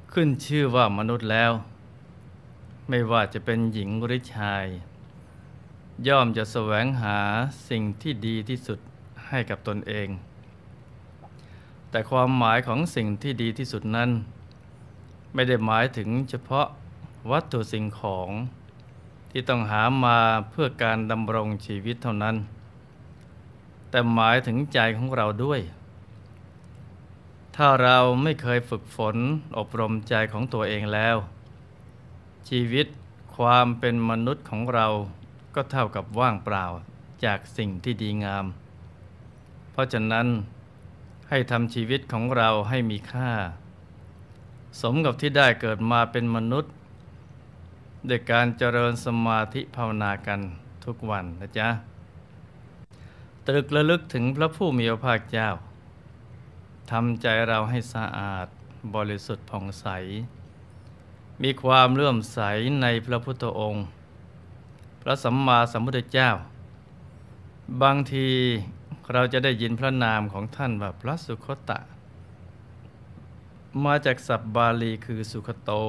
ขึ้นชื่อว่ามนุษย์แล้วไม่ว่าจะเป็นหญิงหรือชายย่อมจะแสวงหาสิ่งที่ดีที่สุดให้กับตนเองแต่ความหมายของสิ่งที่ดีที่สุดนั้นไม่ได้หมายถึงเฉพาะวัตถุสิ่งของที่ต้องหามาเพื่อการดำรงชีวิตเท่านั้นแต่หมายถึงใจของเราด้วยถ้าเราไม่เคยฝึกฝนอบรมใจของตัวเองแล้วชีวิตความเป็นมนุษย์ของเราก็เท่ากับว่างเปล่าจากสิ่งที่ดีงามเพราะฉะนั้นให้ทำชีวิตของเราให้มีค่าสมกับที่ได้เกิดมาเป็นมนุษย์ด้วยการเจริญสมาธิภาวนากันทุกวันนะจ๊ะตรึกระลึกถึงพระผู้มีพระภาคเจ้าทำใจเราให้สะอาดบริสุทธิ์ผ่องใสมีความเลื่อมใสในพระพุทธองค์พระสัมมาสัมพุทธเจ้าบางทีเราจะได้ยินพระนามของท่านว่าพระสุคตะมาจากศัพท์บาลีคือสุขโต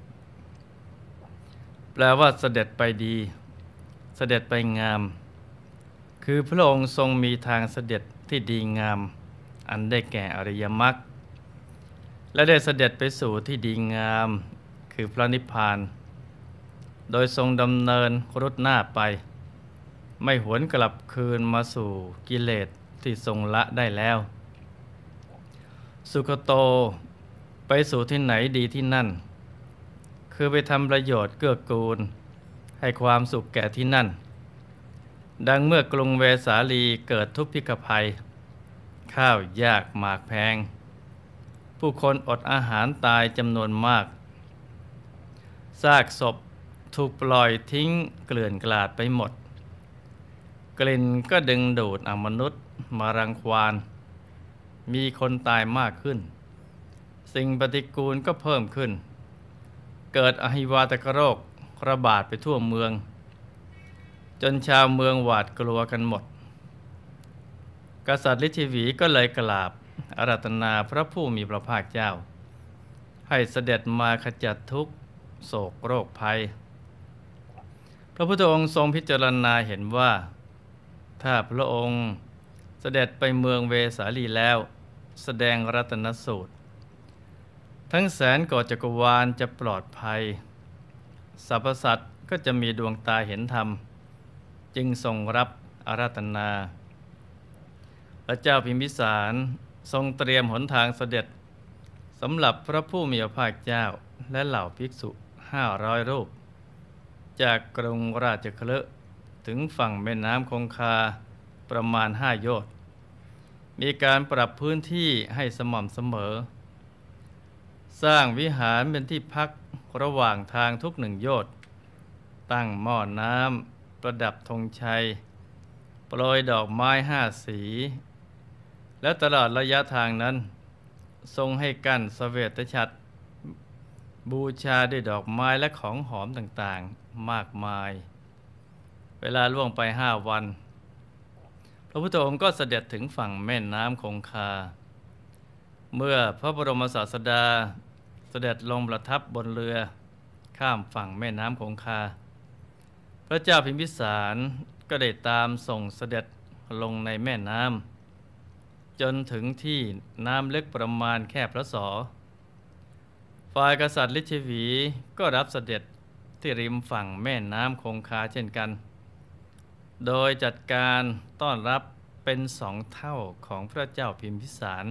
แปลว่าเสด็จไปดีเสด็จไปงามคือพระองค์ทรงมีทางเสด็จที่ดีงามอันได้แก่อริยมรรคและได้เสด็จไปสู่ที่ดีงามคือพระนิพพานโดยทรงดำเนินรุดหน้าไปไม่หวนกลับคืนมาสู่กิเลสที่ทรงละได้แล้วสุขโตไปสู่ที่ไหนดีที่นั่นคือไปทำประโยชน์เกื้อกูลให้ความสุขแก่ที่นั่นดังเมื่อกรุงเวสาลีเกิดทุพพิกภัยข้าวยากหมากแพงผู้คนอดอาหารตายจำนวนมากซากศพถูกปล่อยทิ้งเกลื่อนกลาดไปหมดกลิ่นก็ดึงดูดมนุษย์มารังควานมีคนตายมากขึ้นสิ่งปฏิกูลก็เพิ่มขึ้นเกิดอหิวาตกโรคระบาดไปทั่วเมืองจนชาวเมืองหวาดกลัวกันหมดกษัตริย์ฤทธิวีก็เลยกราบอาราธนาพระผู้มีพระภาคเจ้าให้เสด็จมาขจัดทุกข์โศกโรคภัยพระพุทธองค์ทรงพิจารณาเห็นว่าถ้าพระองค์เสด็จไปเมืองเวสาลีแล้วแสดงรัตนสูตรทั้งแสนกว่าจักรวาลจะปลอดภัยสรรพสัตว์ก็จะมีดวงตาเห็นธรรมจึงทรงรับอาราธนาพระเจ้าพิมพิสารทรงเตรียมหนทางเสด็จสำหรับพระผู้มีพระภาคเจ้าและเหล่าภิกษุ500 รูปจากกรุงราชคฤห์ถึงฝั่งแม่น้ำคงคาประมาณ5 โยชน์มีการปรับพื้นที่ให้สม่ำเสมอสร้างวิหารเป็นที่พักระหว่างทางทุก1 โยชน์ตั้งหม้อน้ำประดับธงชัยโปรยดอกไม้5 สีและตลอดระยะทางนั้นทรงให้กั้นเสวตฉัตรบูชาด้วยดอกไม้และของหอมต่างๆมากมายเวลาล่วงไป5 วันพระพุทธองค์ก็เสด็จถึงฝั่งแม่น้ำคงคาเมื่อพระบรมศาสดาเสด็จลงประทับบนเรือข้ามฝั่งแม่น้ำคงคาพระเจ้าพิมพิสารก็ได้ตามส่งเสด็จลงในแม่น้ำจนถึงที่น้ำลึกประมาณแค่พระศอกฝ่ายกษัตริย์ฤทธิวีก็รับเสด็จที่ริมฝั่งแม่น้ำคงคาเช่นกันโดยจัดการต้อนรับเป็น2 เท่าของพระเจ้าพิมพิสาร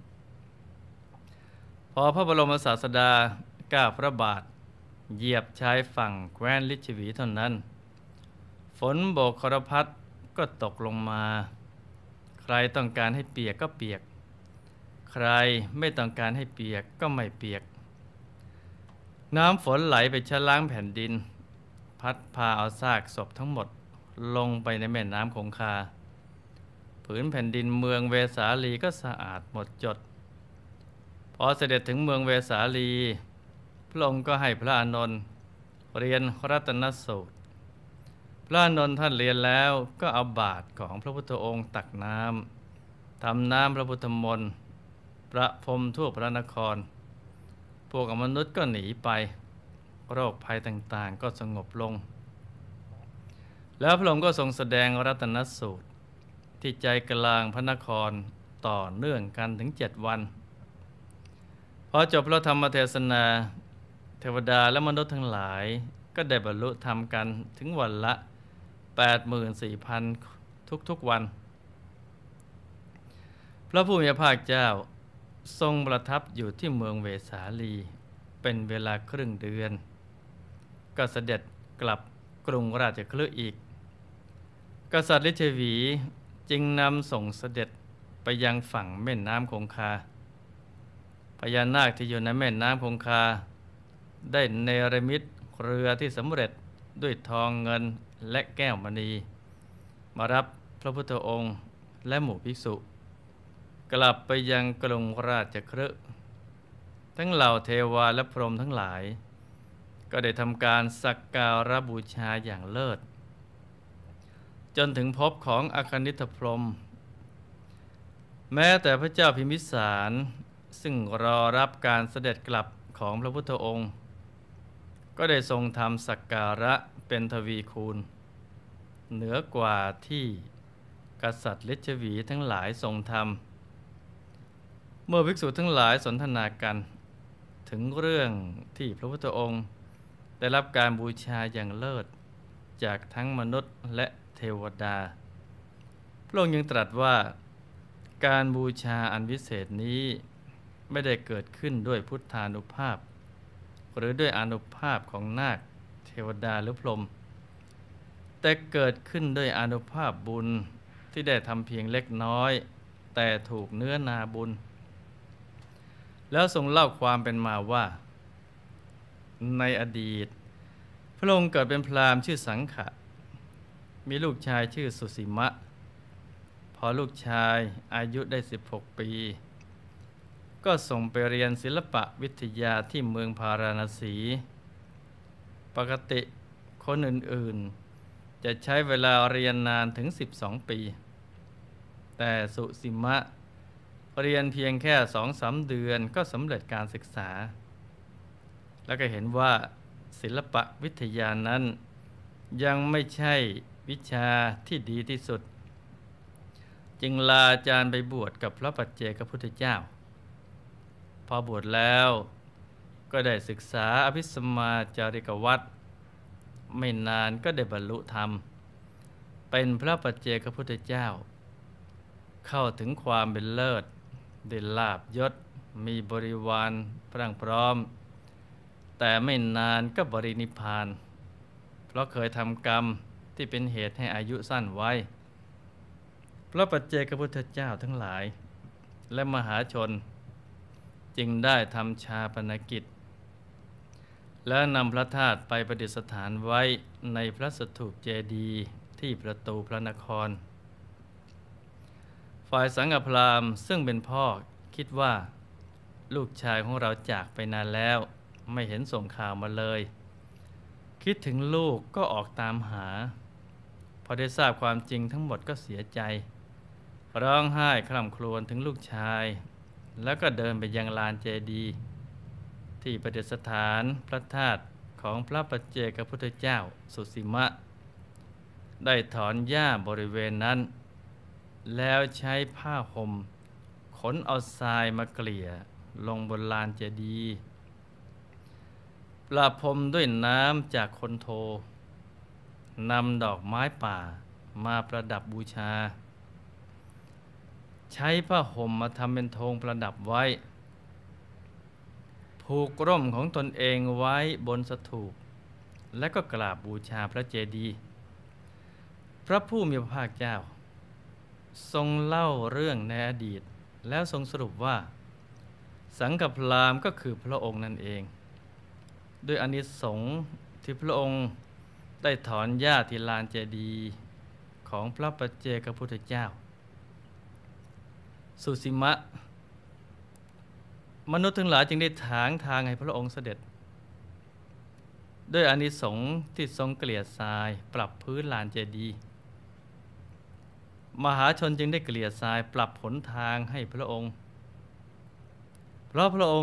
พอพระบรมศาสดาก้าวพระบาทเหยียบชายฝั่งแคว้นฤทธิวีเท่านั้นฝนโบกครพัดก็ตกลงมาใครต้องการให้เปียกก็เปียกใครไม่ต้องการให้เปียกก็ไม่เปียกน้ำฝนไหลไปชะล้างแผ่นดินพัดพาเอาซากศพทั้งหมดลงไปในแม่น้ำคงคาผืนแผ่นดินเมืองเวสาลีก็สะอาดหมดจดพอเสด็จถึงเมืองเวสาลีพระองค์ก็ให้พระอานนท์เรียนรัตนสูตรพระอานนท์ท่านเรียนแล้วก็เอาบาตรของพระพุทธองค์ตักน้ำทำน้ำพระพุทธมนต์ประพรมทั่วพระนครพวกมนุษย์ก็หนีไปโรคภัยต่างๆก็สงบลงแล้วพระองค์ก็ทรงแสดงรัตนสูตรที่ใจกลางพระนครต่อเนื่องกันถึง7 วันพอจบพระธรรมเทศนาเทวดาและมนุษย์ทั้งหลายก็ได้บรรลุธรรมกันถึงวันละ 84,000 ทุกๆวันพระผู้มีพระภาคเจ้าทรงประทับอยู่ที่เมืองเวสาลีเป็นเวลาครึ่งเดือนก็เสด็จกลับกรุงราชคฤห์อีกกษัตริย์ฤชวีจึงนำส่งเสด็จไปยังฝั่งแม่น้ำคงคาพญานาคที่อยู่ในแม่น้ำคงคาได้เนรมิตเรือที่สำเร็จด้วยทองเงินและแก้วมณีมารับพระพุทธองค์และหมู่ภิกษุกลับไปยังกรุงราชคฤห์ทั้งเหล่าเทวาและพรหมทั้งหลายก็ได้ทำการสักการะบูชาอย่างเลิศจนถึงภพของอคนิธพรหมแม้แต่พระเจ้าพิมพิสารซึ่งรอรับการเสด็จกลับของพระพุทธองค์ก็ได้ทรงทำสักการะเป็นทวีคูณเหนือกว่าที่กษัตริย์ฤชวีทั้งหลายทรงทำเมื่อภิกษุทั้งหลายสนทนากันถึงเรื่องที่พระพุทธองค์ได้รับการบูชาอย่างเลิศจากทั้งมนุษย์และเทวดาพระองค์ยังตรัสว่าการบูชาอันวิเศษนี้ไม่ได้เกิดขึ้นด้วยพุทธานุภาพหรือด้วยอานุภาพของนาคเทวดาหรือพรหมแต่เกิดขึ้นด้วยอานุภาพบุญที่ได้ทำเพียงเล็กน้อยแต่ถูกเนื้อนาบุญแล้วทรงเล่าความเป็นมาว่าในอดีตพระองค์เกิดเป็นพราหมณ์ชื่อสังขะมีลูกชายชื่อสุสิมะพอลูกชายอายุได้16 ปีก็ส่งไปเรียนศิลปะวิทยาที่เมืองพาราณสีปกติคนอื่นๆจะใช้เวลาเรียนนานถึง12 ปีแต่สุสิมะเรียนเพียงแค่2-3 เดือนก็สำเร็จการศึกษาแล้วก็เห็นว่าศิลปะวิทยานั้นยังไม่ใช่วิชาที่ดีที่สุดจึงลาอาจารย์ไปบวชกับพระปัจเจกพุทธเจ้าพอบวชแล้วก็ได้ศึกษาอภิสมมาจาริกวัตรไม่นานก็ได้บรรลุธรรมเป็นพระปัจเจกพุทธเจ้าเข้าถึงความเป็นเลิศได้ลาภยศมีบริวารพรั่งพร้อมแต่ไม่นานก็บรินิพพานเพราะเคยทำกรรมที่เป็นเหตุให้อายุสั้นไว้พระปัจเจกพุทธเจ้าทั้งหลายและมหาชนจึงได้ทำชาปนกิจและนำพระธาตุไปประดิษฐานไว้ในพระสถูปเจดีย์ที่ประตูพระนครฝ่ายสังฆพราหมณ์ซึ่งเป็นพ่อคิดว่าลูกชายของเราจากไปนานแล้วไม่เห็นส่งข่าวมาเลยคิดถึงลูกก็ออกตามหาพอได้ทราบความจริงทั้งหมดก็เสียใจร้องไห้คร่ำครวญถึงลูกชายแล้วก็เดินไปยังลานเจดีย์ที่ประดิษฐานพระธาตุของพระปัจเจกพุทธเจ้าสุสิมะได้ถอนหญ้าบริเวณนั้นแล้วใช้ผ้าห่มขนเอาทรายมาเกลี่ยลงบนลานเจดีย์ประพรมด้วยน้ำจากคนโทนำดอกไม้ป่ามาประดับบูชาใช้ผ้าห่มมาทำเป็นธงประดับไว้ผูกร่มของตนเองไว้บนสถูปและก็กราบบูชาพระเจดีย์พระผู้มีพระภาคเจ้าทรงเล่าเรื่องในอดีตแล้วทรงสรุปว่าสังฆพราหมณ์ก็คือพระองค์นั่นเองด้วยอานิสงส์ที่พระองค์ได้ถอนหญ้าที่ลานเจดีย์ของพระปัจเจกพุทธเจ้าสุสิมะมนุษย์ทั้งหลายจึงได้ถางทางให้พระองค์เสด็จด้วยอานิสงส์ที่ทรงเกลี่ยทรายปรับพื้นลานเจดีย์มหาชนจึงได้เกลี่ยทรายปรับหนทางให้พระองค์เพราะพระองค์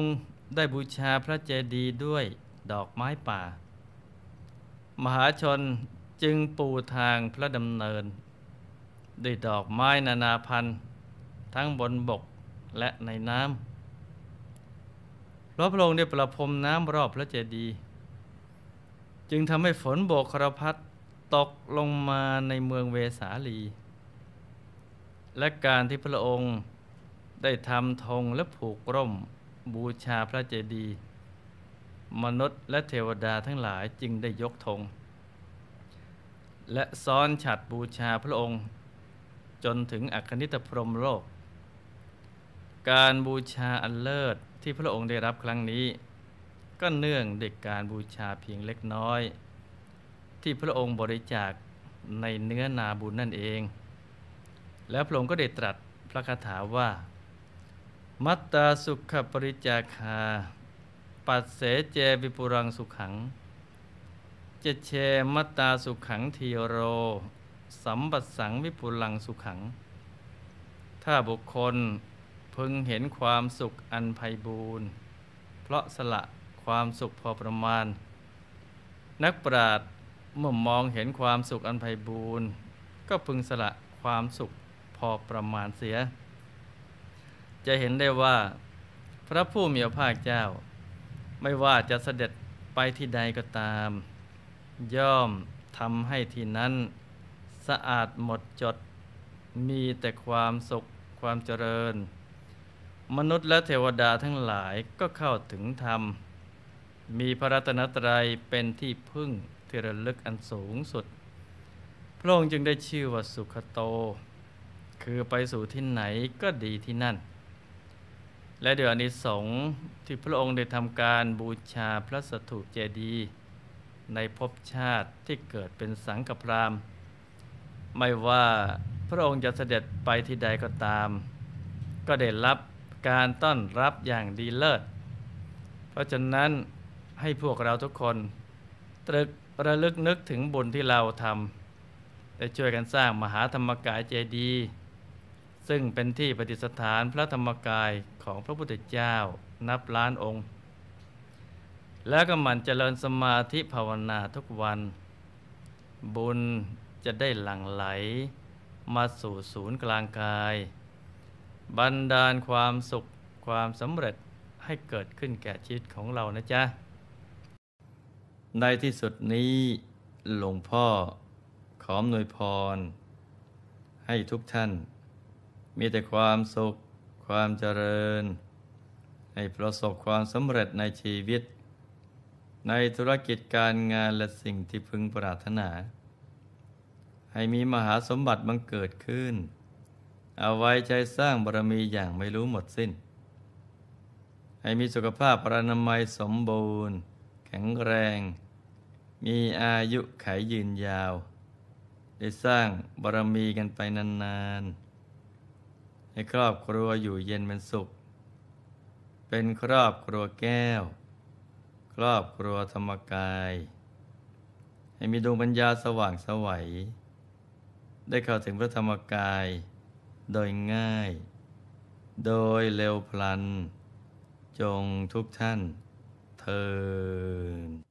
ได้บูชาพระเจดีย์ด้วยดอกไม้ป่ามหาชนจึงปูทางพระดำเนินด้วยดอกไม้นานาพันธุ์ทั้งบนบกและในน้ำเพราะพระองค์ได้ประพรมน้ำรอบพระเจดีย์จึงทำให้ฝนโบกครพัดตกลงมาในเมืองเวสาลีและการที่พระองค์ได้ทำธงและผูกร่มบูชาพระเจดีย์มนุษย์และเทวดาทั้งหลายจึงได้ยกธงและซ้อนฉัตรบูชาพระองค์จนถึงอคนิตพรหมโลกการบูชาอันเลิศที่พระองค์ได้รับครั้งนี้ก็เนื่องด้วยการบูชาเพียงเล็กน้อยที่พระองค์บริจาคในเนื้อนาบุญนั่นเองแล้วพระองค์ก็ได้ตรัสพระคาถาว่ามัตตาสุขปริจาคาปัสเสเจวิปุรังสุขังเจเชมัตตาสุขังทีโรสัมปัสสังวิปุลังสุขังถ้าบุคคลพึงเห็นความสุขอันไพบูรณ์เพราะสละความสุขพอประมาณนักปราชญ์เมื่อมองเห็นความสุขอันไพบูรณ์ก็พึงสละความสุขพอประมาณเสียจะเห็นได้ว่าพระผู้มีพระภาคเจ้าไม่ว่าจะเสด็จไปที่ใดก็ตามย่อมทำให้ที่นั้นสะอาดหมดจดมีแต่ความสุขความเจริญมนุษย์และเทวดาทั้งหลายก็เข้าถึงธรรมมีพระรัตนตรัยเป็นที่พึ่งที่ระลึกอันสูงสุดพระองค์จึงได้ชื่อว่าสุขโตคือไปสู่ที่ไหนก็ดีที่นั่นและด้วยอานิสงส์ที่พระองค์ได้ทำการบูชาพระสถูปเจดีย์ในภพชาติที่เกิดเป็นสังฆพราหมณ์ไม่ว่าพระองค์จะเสด็จไปที่ใดก็ตามก็ได้รับการต้อนรับอย่างดีเลิศเพราะฉะนั้นให้พวกเราทุกคนตรึกระลึกนึกถึงบุญที่เราทำได้ช่วยกันสร้างมหาธรรมกายเจดีย์ซึ่งเป็นที่ประดิษฐานพระธรรมกายของพระพุทธเจ้านับล้านองค์แล้วก็หมั่นเจริญสมาธิภาวนาทุกวันบุญจะได้หลั่งไหลมาสู่ศูนย์กลางกายบันดาลความสุขความสำเร็จให้เกิดขึ้นแก่ชีวิตของเรานะจ๊ะในที่สุดนี้หลวงพ่อขออำนวยพรให้ทุกท่านมีแต่ความสุขความเจริญให้ประสบความสำเร็จในชีวิตในธุรกิจการงานและสิ่งที่พึงปรารถนาให้มีมหาสมบัติบังเกิดขึ้นเอาไว้ใจสร้างบารมีอย่างไม่รู้หมดสิ้นให้มีสุขภาพพรรณนามัยสมบูรณ์แข็งแรงมีอายุขัยยืนยาวได้สร้างบารมีกันไปนานๆให้ครอบครัวอยู่เย็นเป็นสุขเป็นครอบครัวแก้วครอบครัวธรรมกายให้มีดวงปัญญาสว่างไสวได้เข้าถึงพระธรรมกายโดยง่ายโดยเร็วพลันจงทุกท่านเทอญ